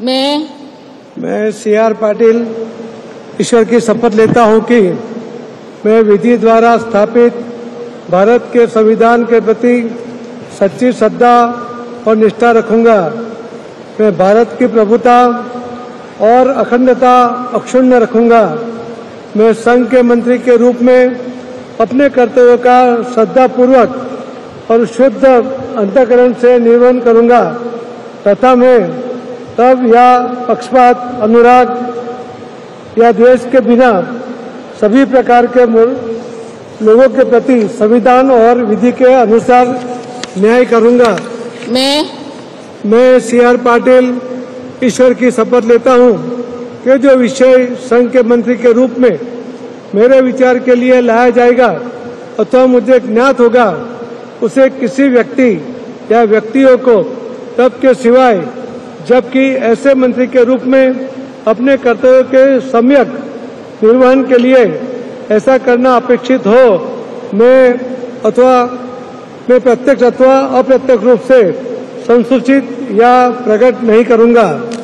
मैं CR पाटिल ईश्वर की शपथ लेता हूं कि मैं विधि द्वारा स्थापित भारत के संविधान के प्रति सच्ची श्रद्धा और निष्ठा रखूंगा। मैं भारत की प्रभुता और अखंडता अक्षुण्ण रखूंगा। मैं संघ के मंत्री के रूप में अपने कर्तव्यों का श्रद्धापूर्वक और शुद्ध अंतःकरण से निर्वहन करूंगा तथा मैं तब या पक्षपात, अनुराग या द्वेष के बिना सभी प्रकार के लोगों के प्रति संविधान और विधि के अनुसार न्याय करूंगा। मैं CR पाटिल ईश्वर की शपथ लेता हूं कि जो विषय संघ के मंत्री के रूप में मेरे विचार के लिए लाया जाएगा अथवा मुझे ज्ञात होगा उसे किसी व्यक्ति या व्यक्तियों को तब के सिवाय जबकि ऐसे मंत्री के रूप में अपने कर्तव्यों के सम्यक निर्वहन के लिए ऐसा करना अपेक्षित हो मैं प्रत्यक्ष अथवा अप्रत्यक्ष रूप से संसूचित या प्रकट नहीं करूंगा।